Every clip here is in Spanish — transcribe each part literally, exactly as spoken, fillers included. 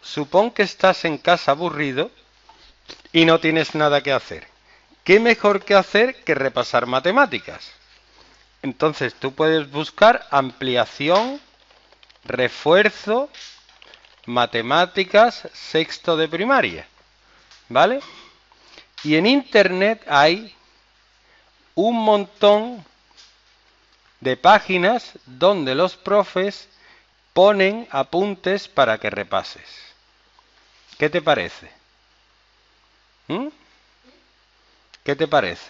Supón que estás en casa aburrido y no tienes nada que hacer. ¿Qué mejor que hacer que repasar matemáticas? Entonces tú puedes buscar ampliación, refuerzo, matemáticas, sexto de primaria, ¿vale? Y en internet hay un montón de páginas donde los profes ponen apuntes para que repases. ¿Qué te parece? ¿Mm? ¿Qué te parece?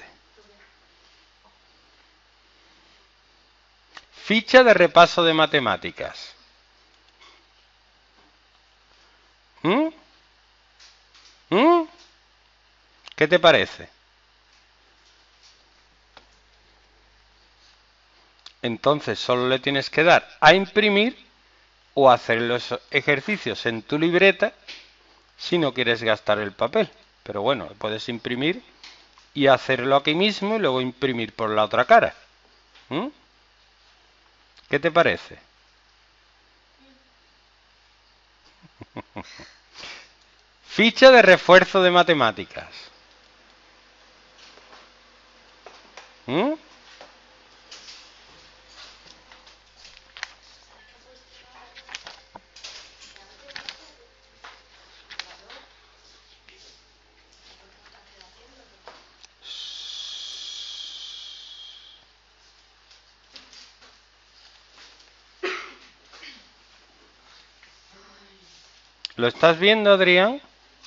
Ficha de repaso de matemáticas. ¿Mm? ¿Mm? ¿Qué te parece? Entonces solo le tienes que dar a imprimir o hacer los ejercicios en tu libreta si no quieres gastar el papel. Pero bueno, puedes imprimir y hacerlo aquí mismo y luego imprimir por la otra cara. ¿Mm? ¿Qué te parece? Ficha de refuerzo de matemáticas. ¿Mm? ¿Lo estás viendo, Adrián?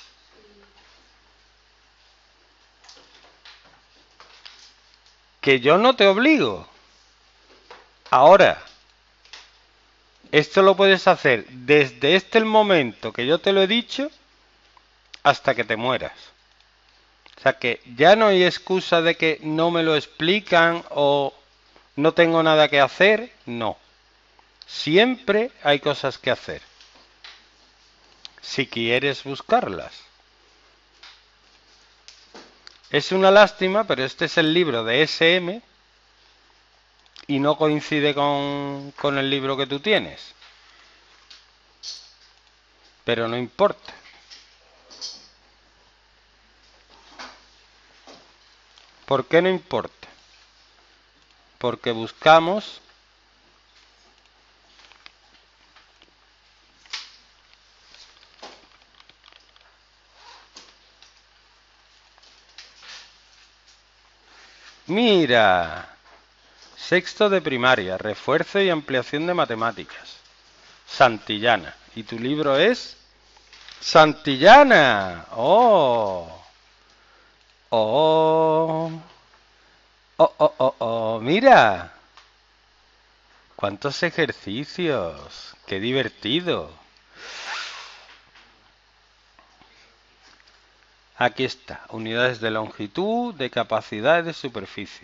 Que yo no te obligo. Ahora, esto lo puedes hacer desde este el momento que yo te lo he dicho hasta que te mueras. O sea que ya no hay excusa de que no me lo explican o no tengo nada que hacer. No. Siempre hay cosas que hacer. Si quieres buscarlas. Es una lástima, pero este es el libro de ese eme y no coincide con, con el libro que tú tienes. Pero no importa. ¿Por qué no importa? Porque buscamos Mira, sexto de primaria, refuerzo y ampliación de matemáticas. Santillana. ¿Y tu libro es? Santillana. Oh. Oh. Oh, oh, oh, oh. Mira. ¿Cuántos ejercicios? Qué divertido. Aquí está. Unidades de longitud, de capacidad y de superficie.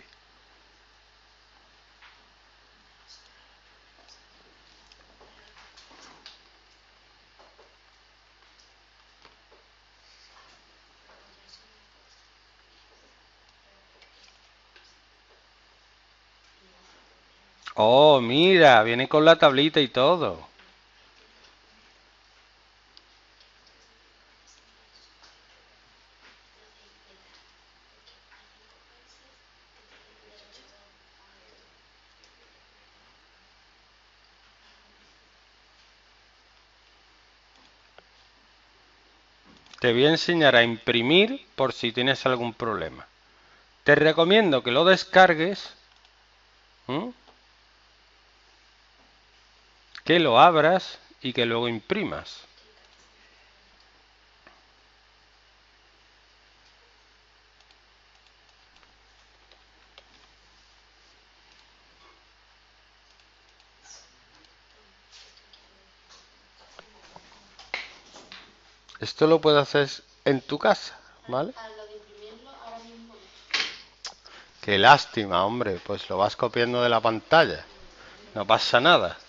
Oh, mira, viene con la tablita y todo. Te voy a enseñar a imprimir por si tienes algún problema. Te recomiendo que lo descargues, ¿m? que lo abras y que luego imprimas. Esto lo puedes hacer en tu casa, ¿vale? Qué lástima, hombre, pues lo vas copiando de la pantalla. No pasa nada.